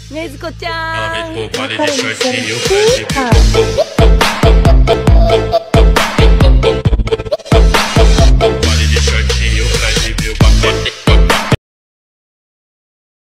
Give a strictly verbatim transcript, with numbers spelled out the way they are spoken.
ねずこち Ela ゃん。 vem pro baile de quero shortinho, ser pede pro bumbum.